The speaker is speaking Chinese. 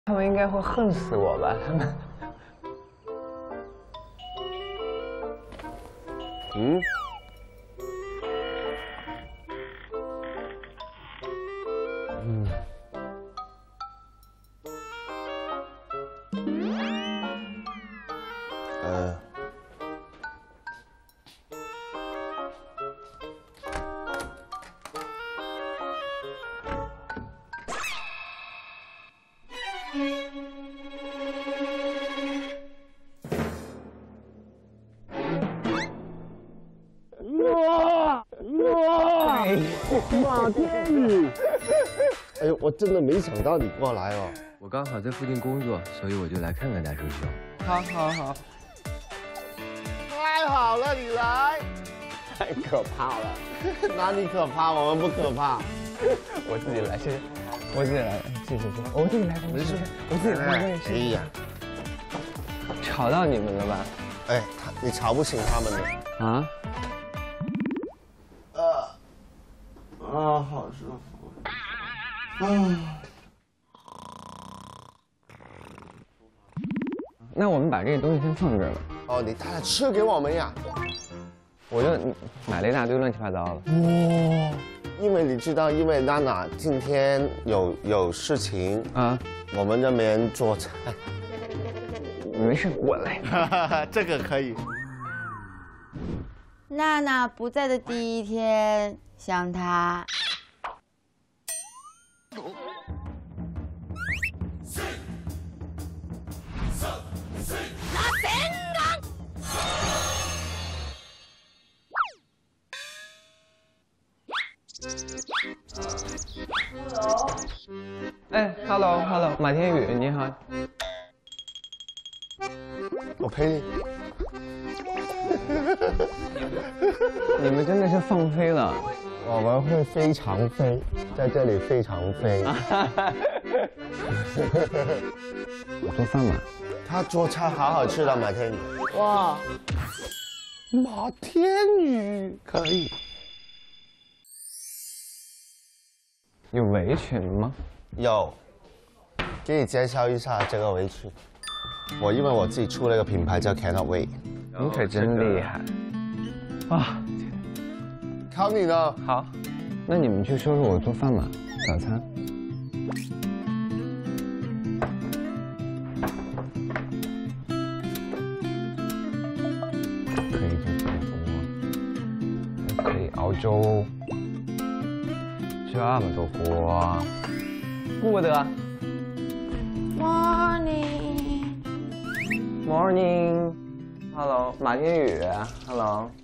他们应该会恨死我吧？他们。 嗯。嗯。马天宇，哎呦，我真的没想到你过来哦。 我刚好在附近工作，所以我就来看看大叔兄。 好，好，好。 太好了，你来。太可怕了，哪里可怕？我们不可怕。 我自己来，谢谢。我自己来，谢谢。我自己来，没事。我自己来，我也是。 哎呀， 吵到你们了吧？ 哎，你吵不醒他们的。 啊？ 好舒服。 那我们把这个东西先放这儿吧。 哦，你带了吃给我们呀？ 我就买了一大堆乱七八糟的。 哇！因为你知道，因为娜娜今天有事情啊，我们这边做菜。 没事，我来。 这个可以。 娜娜不在的第一天，想她。 哎 ，hello， 马天宇，你好。 我陪你。 你们真的是放飞了。 我们会非常飞，在这里非常飞。 我做饭嘛。 他做菜好好吃的，马天宇。哇，马天宇可以。 有围裙吗？有， 给你介绍一下这个围裙。因为我自己出了一个品牌叫 Cannot Wait。 你可真厉害啊！ 靠你了。 好，那你们去收拾我做饭吧，早餐。可以做火锅，可以熬粥。这么多锅，顾不得。Morning， Hello， 马天宇 ，Hello。